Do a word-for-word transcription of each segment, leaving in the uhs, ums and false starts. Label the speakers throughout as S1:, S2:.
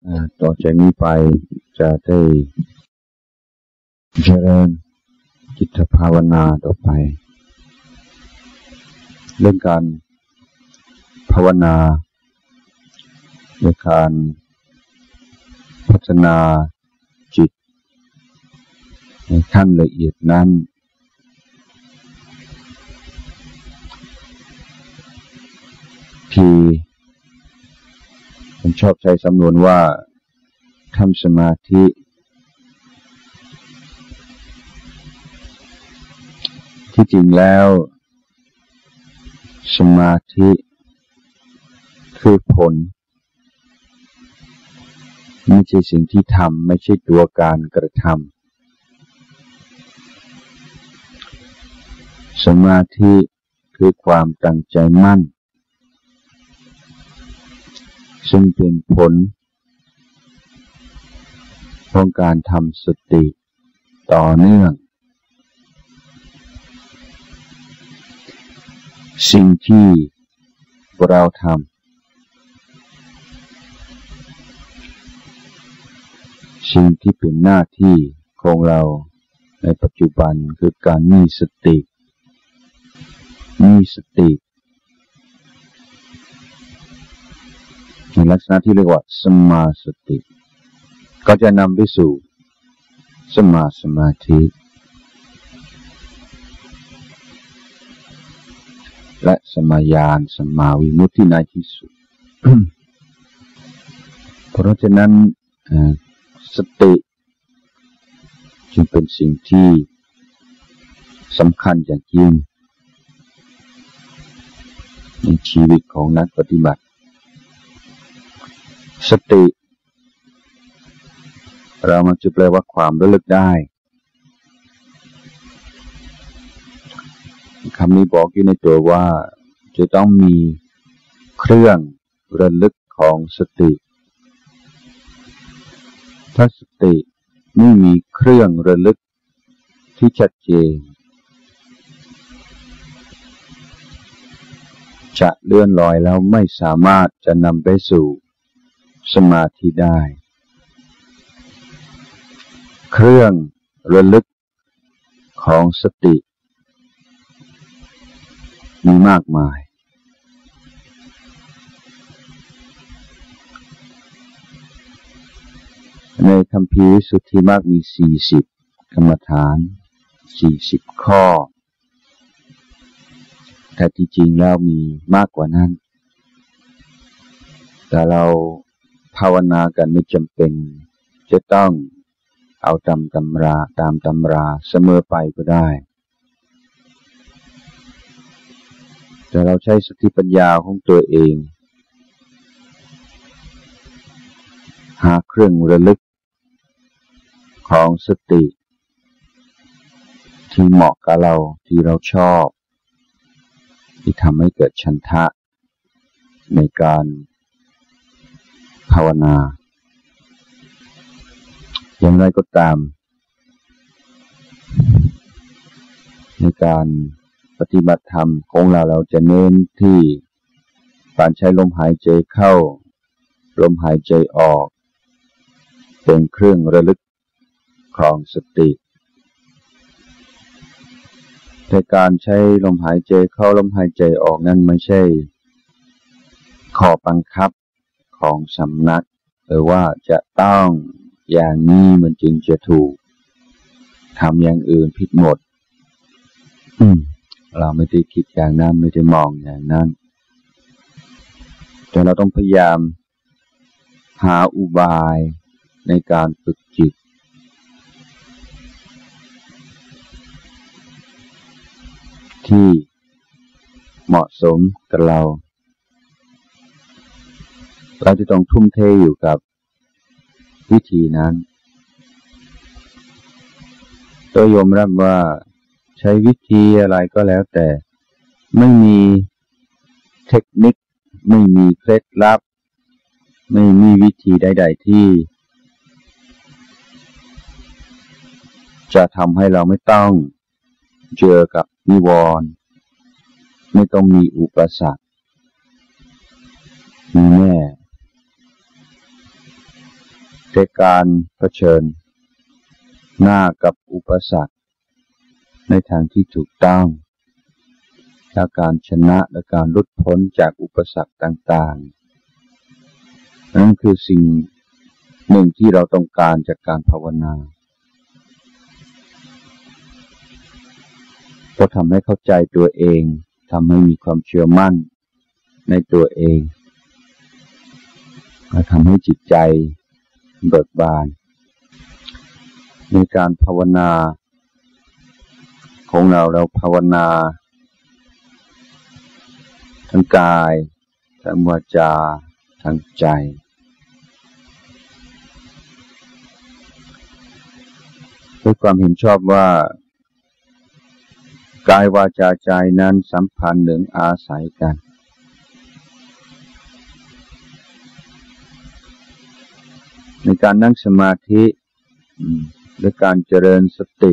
S1: ต่อจากนี้ไปจะได้เจริญจิตภาวนาต่อไปเรื่องการภาวนาในการพัฒนาจิตในขั้นละเอียดนั้นที่ผมชอบใช้สำนวนว่าทำสมาธิที่จริงแล้วสมาธิคือผลไม่ใช่สิ่งที่ทำไม่ใช่ตัวการกระทำสมาธิคือความตั้งใจมั่นซึ่งเป็นผลของการทำสติต่อเนื่องสิ่งที่เราทำสิ่งที่เป็นหน้าที่ของเราในปัจจุบันคือการมีสติมีสติในลักษณะที่เรียกว่าสัมมาสติก็จะนำไปสู่สัมมาสมาธิและสัมมาญาณสัมมาวิมุตติในที่สุด เพราะฉะนั้นสติจึงเป็นสิ่งที่สำคัญอย่างยิ่งในชีวิตของนักปฏิบัติสติเรามักจะแปลว่าความระลึกได้คำนี้บอกอยู่ในตัวว่าจะต้องมีเครื่องระลึกของสติถ้าสติไม่มีเครื่องระลึกที่ชัดเจนจะเลื่อนลอยแล้วไม่สามารถจะนำไปสู่สมาธิได้เครื่องระลึกของสติมีมากมายในคัมภีร์วิสุทธิมรรคมีสี่สิบกรรมฐานสี่สิบข้อแต่ที่จริงแล้วมีมากกว่านั้นแต่เราภาวนากันไม่จำเป็นจะต้องเอาตามตำราตามตำราเสมอไปก็ได้แต่เราใช้สติปัญญาของตัวเองหาเครื่องระลึกของสติที่เหมาะกับเราที่เราชอบที่ทำให้เกิดฉันทะในการภาวนาอย่างไรก็ตามในการปฏิบัติธรรมของเราเราจะเน้นที่การใช้ลมหายใจเข้าลมหายใจออกเป็นเครื่องระลึกของสติแต่การใช้ลมหายใจเข้าลมหายใจออกนั้นไม่ใช่ข้อบังคับของสำนักหรือว่าจะต้องอย่างนี้มันจึงจะถูกทำอย่างอื่นผิดหมดเราไม่ได้คิดอย่างนั้นไม่ได้มองอย่างนั้นแต่เราต้องพยายามหาอุบายในการฝึกจิตที่เหมาะสมกับเราเราจะต้องทุ่มเทอยู่กับวิธีนั้นโดยยอมรับว่าใช้วิธีอะไรก็แล้วแต่ไม่มีเทคนิคไม่มีเคล็ดลับไม่มีวิธีใดๆที่จะทำให้เราไม่ต้องเจอกับนิวรณ์ไม่ต้องมีอุปสรรคมีแน่ในการเผชิญหน้ากับอุปสรรคในทางที่ถูกต้องและการชนะและการหลุดพ้นจากอุปสรรคต่างๆนั่นคือสิ่งหนึ่งที่เราต้องการจากการภาวนาก็ทำให้เข้าใจตัวเองทำให้มีความเชื่อมั่นในตัวเองและทำให้จิตใจเบิกบานในการภาวนาของเราเราภาวนาทั้งกายทั้งวาจาทั้งใจด้วยความเห็นชอบว่ากายวาจาใจนั้นสัมพันธ์หนึ่งอาศัยกันในการนั่งสมาธิและการเจริญสติ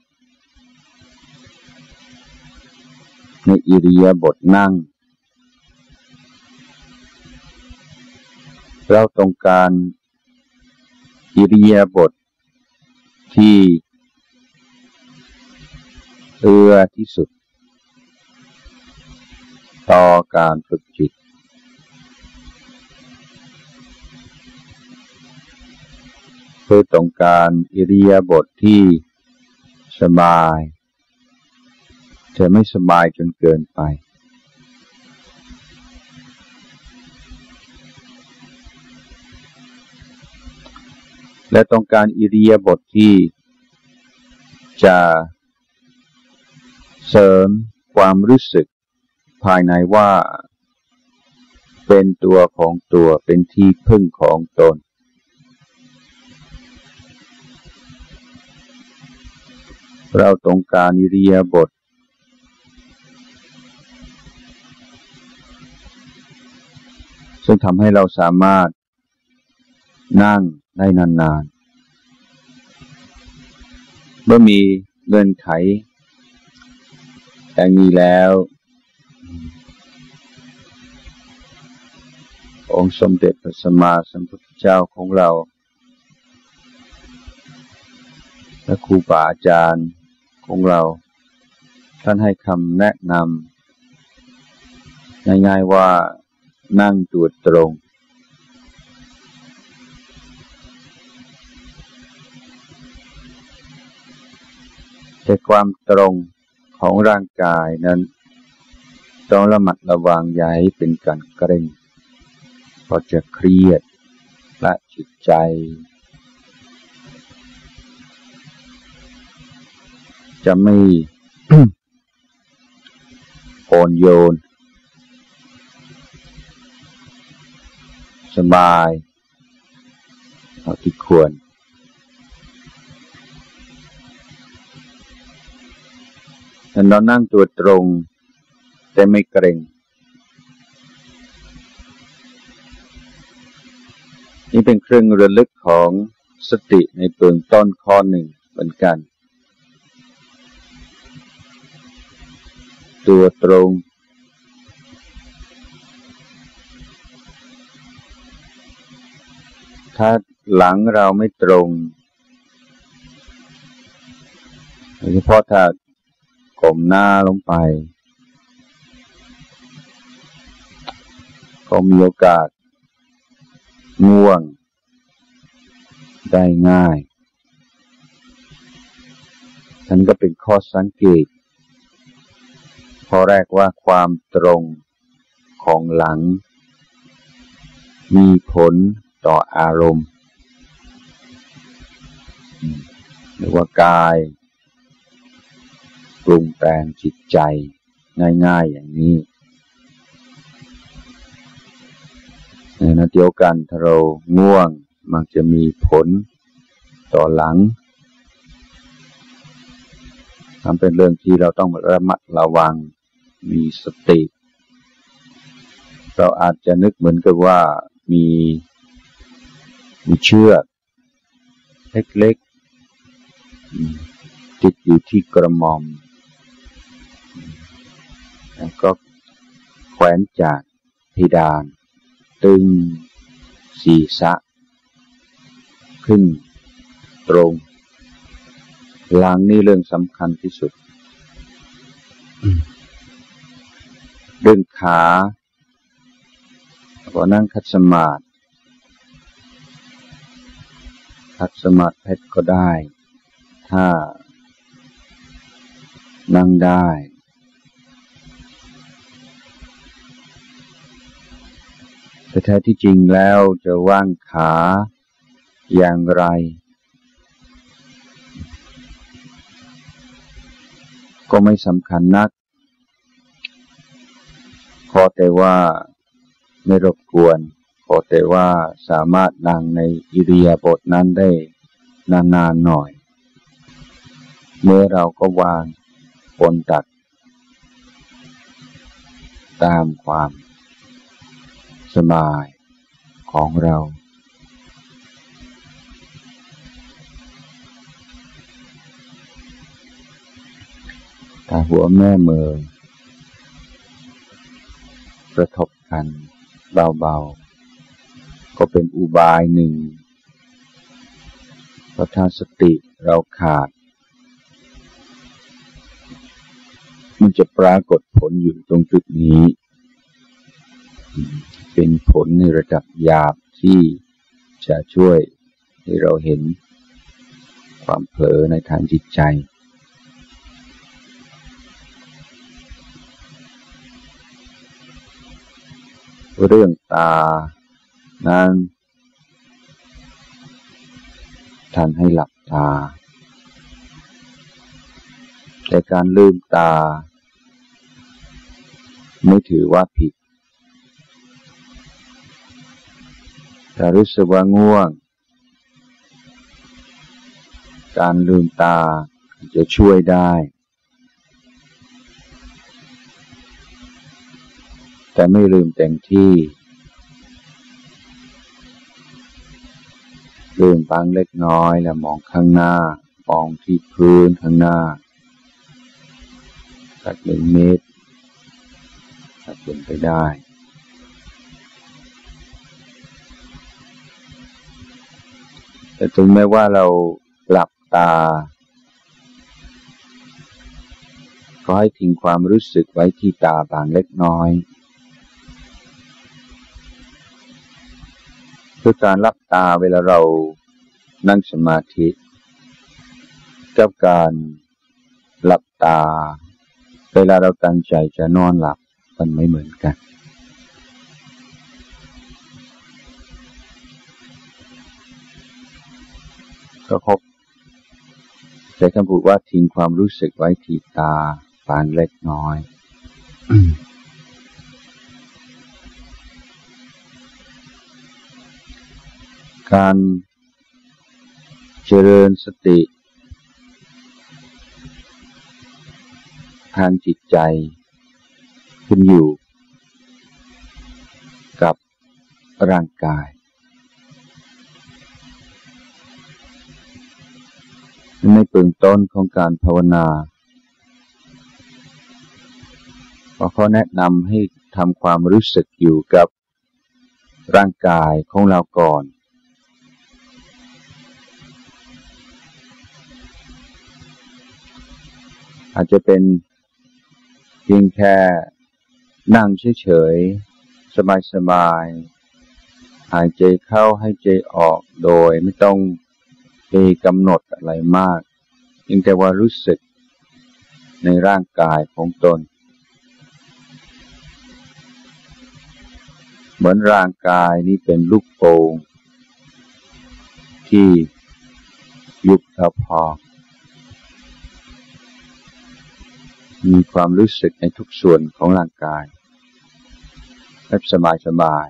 S1: ในอิริยาบถนั่งเราต้องการอิริยาบถที่เอื้อที่สุดต่อการฝึกจิตเพื่อต้องการอิริยาบถที่สบายแต่ไม่สบายจนเกินไปและต้องการอิริยาบถที่จะเสริมความรู้สึกภายในว่าเป็นตัวของตัวเป็นที่พึ่งของตนเราต้องการอิริยาบถซึ่งทำให้เราสามารถนั่งได้นานๆเมื่อมีเงื่อนไขอย่างนี้แล้วองค์สมเด็จพระสัมมาสัมพุทธเจ้าของเราและครูบาอาจารย์ของเราท่านให้คำแนะนำง่ายๆว่านั่งตัวตรงแต่ความตรงของร่างกายนั้นต้องระมัดระวังอย่าให้เป็นการเกร็งเพราะจะเครียดและจิตใจจะไม่ อ่อนโยนสบายเท่าที่ควรแต่เรานั่งตัวตรงแต่ไม่เกร็งนี่เป็นเครื่องระลึกของสติในเบื้องต้นข้อหนึ่งเหมือนกันตัวตรงถ้าหลังเราไม่ตรงโดยเฉพาะถ้าก้มหน้าลงไปก็มีโอกาสง่วงได้ง่ายนั่นก็เป็นข้อสังเกตข้อแรกว่าความตรงของหลังมีผลต่ออารมณ์หรือว่ากายปรุงแต่งจิตใจง่ายๆอย่างนี้ในขณะเดียวกันถ้าเราง่วงมักจะมีผลต่อหลังทำเป็นเรื่องที่เราต้องระมัดระวังมีสติเราอาจจะนึกเหมือนกับว่ามีมีเชือกเล็กๆติดอยู่ที่กระหม่อมแล้วก็แขวนจากเพดานตึงศีรษะขึ้นตรงหลังนี่เรื่องสำคัญที่สุดเรื่องขาพอนั่งคัดสมาธิคัดสมาธิเพชรก็ได้ถ้านั่งได้แต่แท้ที่จริงแล้วจะวางขาอย่างไรก็ไม่สำคัญนักขอแต่ว่าไม่รบกวนขอแต่ว่าสามารถนั่งในอิริยาบถนั้นได้นานๆหน่อยเมื่อเราก็วางบนตักตามความสบายของเราถ้าหัวแม่มือกระทบกันเบาๆก็เป็นอุบายหนึ่งเพราะถ้าสติเราขาดมันจะปรากฏผลอยู่ตรงจุดนี้เป็นผลในระดับหยาบที่จะช่วยให้เราเห็นความเผลอในทางจิตใจเรื่องตานั้นท่านให้หลับตาแต่การลืมตาไม่ถือว่าผิดถ้ารู้สึกว่าง่วงการลืมตาจะช่วยได้แต่ไม่ลืมเต็มที่ลืมบางเล็กน้อยแล้วมองข้างหน้ามองที่พื้นข้างหน้าสักหนึ่งเมตรถ้าเป็นไปได้แต่ถึงแม้ว่าเราหลับตาก็ให้ทิ้งความรู้สึกไว้ที่ตาบางเล็กน้อยคือการหลับตาเวลาเรานั่งสมาธิกับการหลับตาเวลาเราตั้งใจจะนอนหลับมันไม่เหมือนกันก็พบใช้คำพูดว่าทิ้งความรู้สึกไว้ที่ตาบางเล็กน้อย การเจริญสติทางจิตใจขึ้นอยู่กับร่างกายในเบื้องต้นของการภาวนาเขาแนะนำให้ทำความรู้สึกอยู่กับร่างกายของเราก่อนอาจจะเป็นเพียงแค่นั่งเฉยๆสบายๆหายใจเข้าหายใจออกโดยไม่ต้องไปกำหนดอะไรมากเพียงแต่ว่ารู้สึกในร่างกายของตนเหมือนร่างกายนี้เป็นลูกโป่งที่ยุบเท่าพอมีความรู้สึกในทุกส่วนของร่างกายแบบสบาย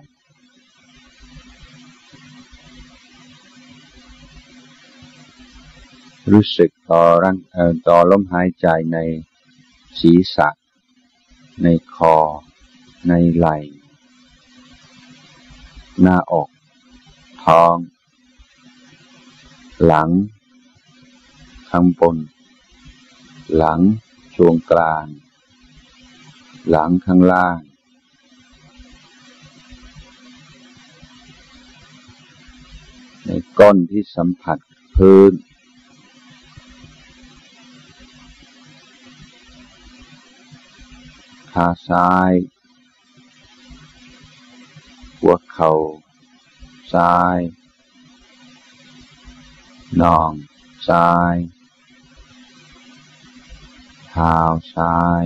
S1: ๆรู้สึกต่อร่างเอ่อต่อลมหายใจในศีรษะในคอในไหล่หน้าอกท้องหลังข้างบนหลังช่วงกลางหลังข้างล่างในก้นที่สัมผัสพื้นขาซ้ายหัวเข่าซ้ายน่องซ้ายเท้าซ้าย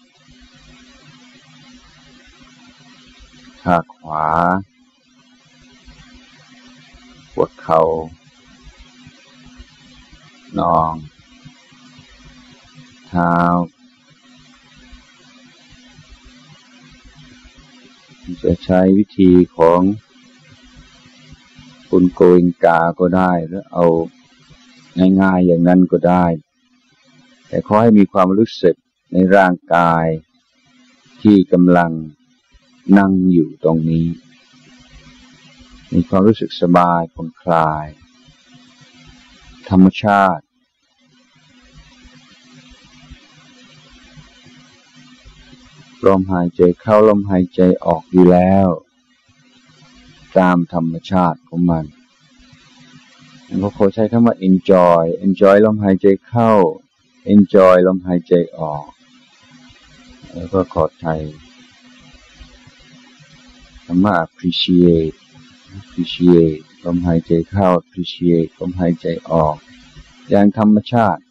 S1: ขาขวาหัวเข่าน่องเท้าจะใช้วิธีของคุณโกอิงกาก็ได้หรือเอาง่ายๆอย่างนั้นก็ได้แต่ขอให้มีความรู้สึกในร่างกายที่กำลังนั่งอยู่ตรงนี้มีความรู้สึกสบายผ่อนคลายธรรมชาติลมหายใจเข้าลมหายใจออกอยู่แล้วตามธรรมชาติของมันแล้วก็ขอใช้คำว่า enjoy enjoy ลมหายใจเข้า enjoy ลมหายใจออกแล้วก็ขอใช้คำว่า appreciate appreciate ลมหายใจเข้า appreciate ลมหายใจออกอย่างธรรมชาติ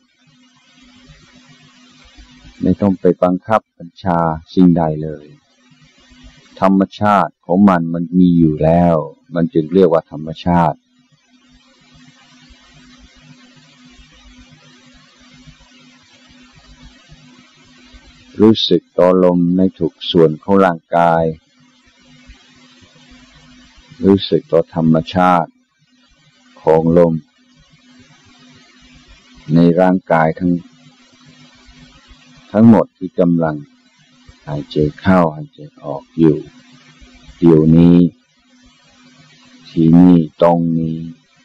S1: ไม่ต้องไปบังคับบัญชาสิ่งใดเลยธรรมชาติของมันมันมีอยู่แล้วมันจึงเรียกว่าธรรมชาติรู้สึกต่อลมในทุกส่วนของร่างกายรู้สึกต่อธรรมชาติของลมในร่างกายทั้งทั้งหมดที่กำลังหายใจเข้าหายใจออกอยู่เดี๋ยวนี้ที่นี่ตรงนี้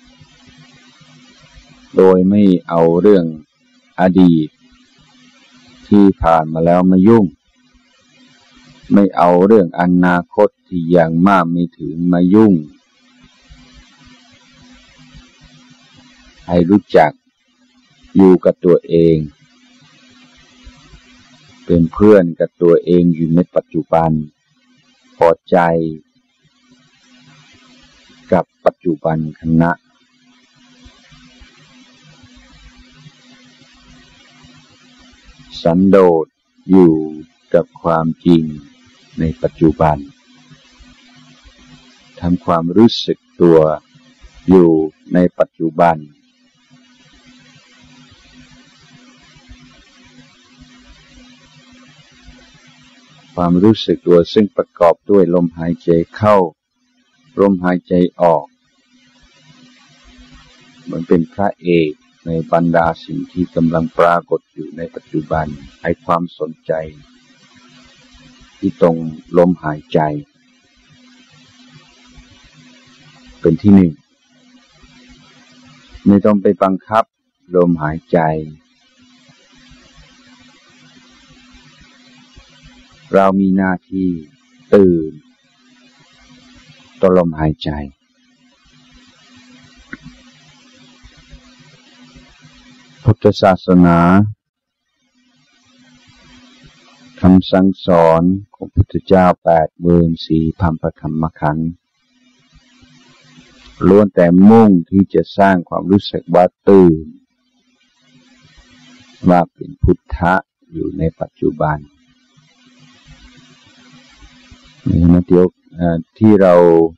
S1: โดยไม่เอาเรื่องอดีตที่ผ่านมาแล้วมายุ่งไม่เอาเรื่องอนาคตที่ยังมาไม่ถึงมายุ่งให้รู้จักอยู่กับตัวเองเป็นเพื่อนกับตัวเองอยู่ในปัจจุบันพอใจกับปัจจุบันขณะสันโดษอยู่กับความจริงในปัจจุบันทำความรู้สึกตัวอยู่ในปัจจุบันความรู้สึกตัวซึ่งประกอบด้วยลมหายใจเข้าลมหายใจออกเหมือนเป็นพระเอกในบรรดาสิ่งที่กำลังปรากฏอยู่ในปัจจุบันให้ความสนใจที่ตรงลมหายใจเป็นที่หนึ่งไม่ต้องไปบังคับลมหายใจเรามีหน้าที่ตื่นต่อลมหายใจพุทธศาสนาคำสั่งสอนของพุทธเจ้าแปดหมื่นสี่พันพระธรรมขันธ์ล้วนแต่มุ่งที่จะสร้างความรู้สึกว่าตื่นว่าเป็นพุทธะอยู่ในปัจจุบันนี่นะเดี๋ยวที่เรา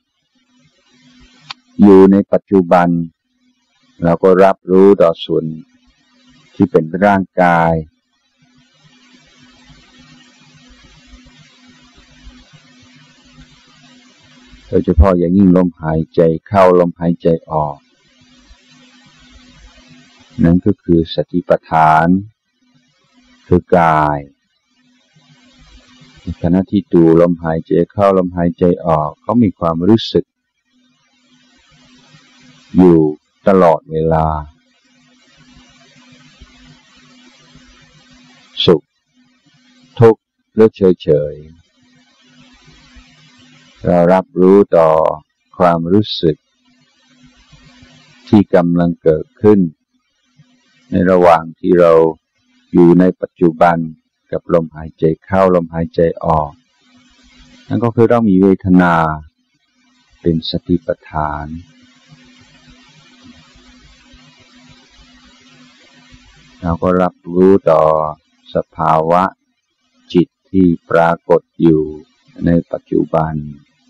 S1: อยู่ในปัจจุบันเราก็รับรู้ต่อส่วนที่เป็นร่างกายโดยเฉพาะอย่างยิ่งลมหายใจเข้าลมหายใจออกนั่นก็คือสติปัฏฐานคือกายในขณะที่ดูลมหายใจเข้าลมหายใจออกเขามีความรู้สึกอยู่ตลอดเวลาสุขทุกข์หรือเฉยๆเรารับรู้ต่อความรู้สึกที่กำลังเกิดขึ้นในระหว่างที่เราอยู่ในปัจจุบันกับลมหายใจเข้าลมหายใจออกนั่นก็คือเรามีเวทนาเป็นสติปัฏฐานเราก็รับรู้ต่อสภาวะจิตที่ปรากฏอยู่ในปัจจุบัน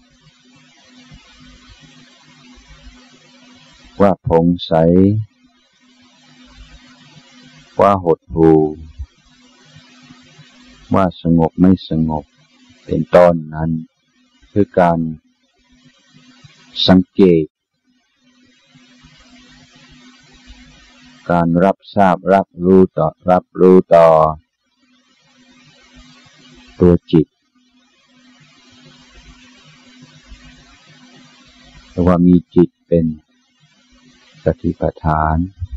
S1: ว่าผ่องใสว่าหดหู่ว่าสงบไม่สงบเป็นต้นนั้นคือการสังเกตการรับทราบรับรู้ต่อรับรู้ต่อตัวจิตเพราะว่ามีจิตเป็นสติปัฏฐาน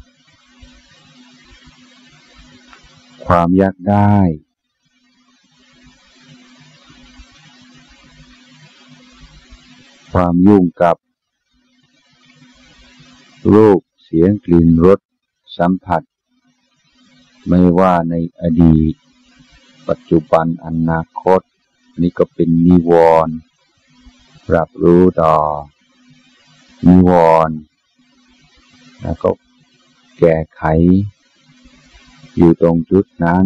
S1: ความอยากได้ความยุ่งกับรูปเสียงกลิ่นรสสัมผัสไม่ว่าในอดีตปัจจุบันอนาคตนี่ก็เป็นนิวรณ์รับรู้ต่อนิวรณ์แล้วก็แก้ไขอยู่ตรงจุดนั้น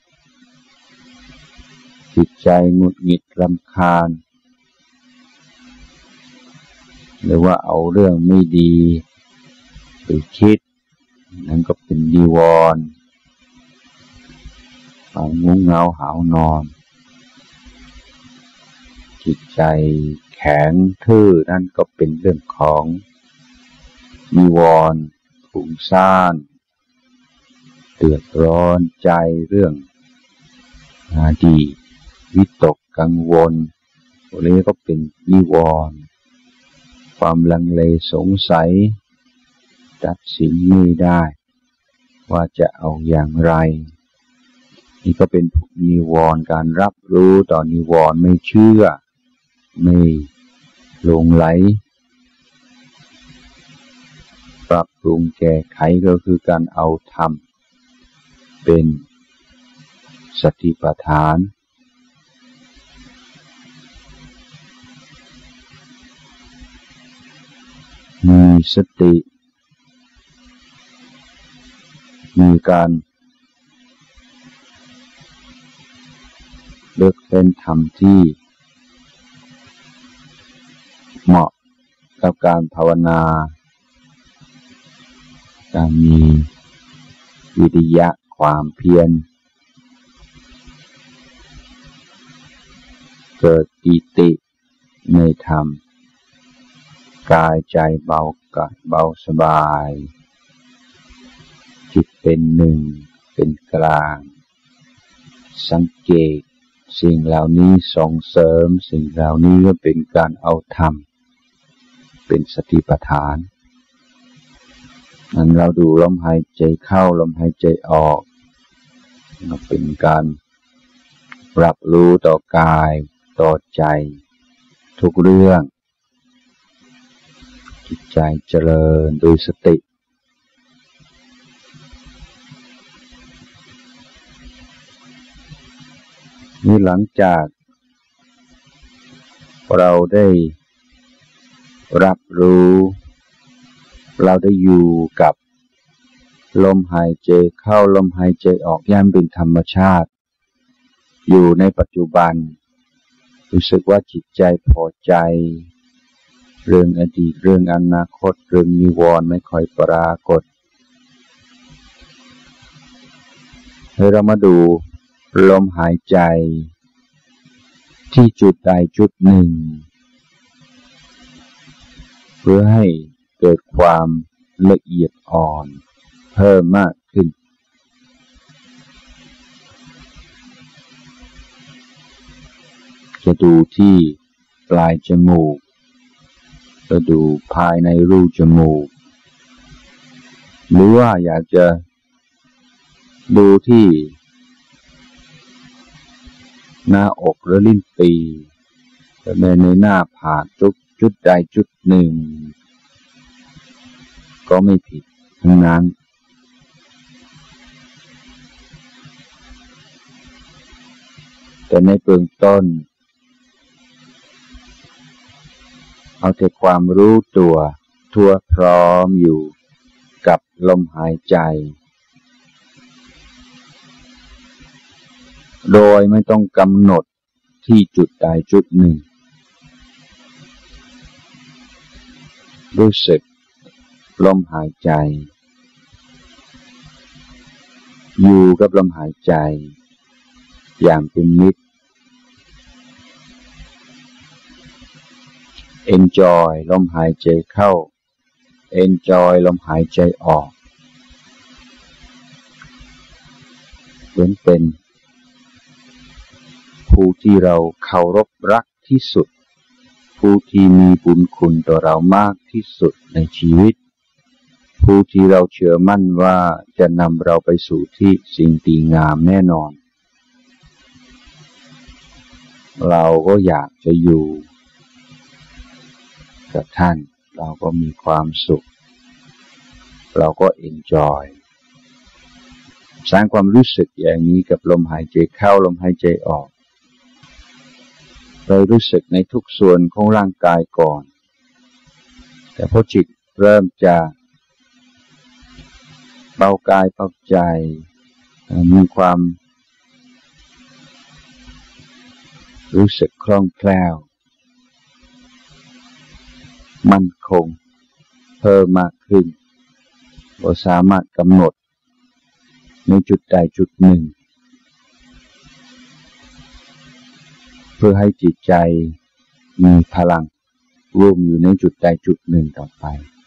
S1: จิตใจหงุดหงิดรำคาญหรือว่าเอาเรื่องไม่ดีไปคิดนั่นก็เป็นนิวรณ์ความง่วงเหงาหาวนอนจิตใจแข็งทื่อนั่นก็เป็นเรื่องของนิวรณ์ฟุ้งซ่านเดือดร้อนใจเรื่องอดีตวิตกกังวลพวกนี้ก็เป็นนิวรณ์ความลังเลสงสัยตัดสินไม่ได้ว่าจะเอาอย่างไรนี่ก็เป็นนิวรณ์การรับรู้ต่อนิวรณ์ไม่เชื่อไม่หลงไหลปรับปรุงแก้ไขก็คือการเอาธรรมเป็นสติปัฏฐานมีสติมีการเลือกเป็นธรรมที่เหมาะกับการภาวนาการมีวิริยะความเพียรเกิดปิติในธรรมกายใจเบากายเบาสบายจิตเป็นหนึ่งเป็นกลางสังเกตสิ่งเหล่านี้ส่งเสริมสิ่งเหล่านี้ก็เป็นการเอาธรรมเป็นสติปัฏฐานนั้นเราดูลมหายใจเข้าลมหายใจออกก็เป็นการรับรู้ต่อกายต่อใจทุกเรื่องจิตใจเจริญโดยสตินี่หลังจากเราได้รับรู้เราได้อยู่กับลมหายใจเข้าลมหายใจออกย่ำเป็นธรรมชาติอยู่ในปัจจุบันรู้สึกว่าจิตใจพอใจเรื่องอดีตเรื่องอนาคตเรื่องนิวรณ์ไม่ค่อยปรากฏให้เรามาดูลมหายใจที่จุดใดจุดหนึ่งเพื่อให้เกิดความละเอียดอ่อนเพิ่มมากขึ้นจะดูที่ปลายจมูกจะดูภายในรูจมูกหรือว่าอยากจะดูที่หน้าอกหรือลิ้นปีแต่ในหน้าผากจุดจุดใดจุดหนึ่งก็ไม่ผิดทั้งนั้นแต่ในเบื้องต้นเอาแต่ความรู้ตัวทั่วพร้อมอยู่กับลมหายใจโดยไม่ต้องกำหนดที่จุดใดจุดหนึ่งรู้สึกลมหายใจอยู่กับลมหายใจอย่างเป็นมิตร enjoy ลมหายใจเข้า enjoy ลมหายใจออกเหมือนเป็นผู้ที่เราเคารพรักที่สุดผู้ที่มีบุญคุณต่อเรามากที่สุดในชีวิตผู้ที่เราเชื่อมั่นว่าจะนำเราไปสู่ที่สิ่งดีงามแน่นอนเราก็อยากจะอยู่กับท่านเราก็มีความสุขเราก็ enjoy สร้างความรู้สึกอย่างนี้กับลมหายใจเข้าลมหายใจออกเรารู้สึกในทุกส่วนของร่างกายก่อนแต่พอจิตเริ่มจะเบากายเบาใจมีความรู้สึกคล่องแคล่วมั่นคงเพิ่มมากขึ้นเราสามารถกำหนดในจุดใดจุดหนึ่งเพื่อให้จิตใจมีพลังรวมอยู่ในจุดใดจุดหนึ่งต่อไป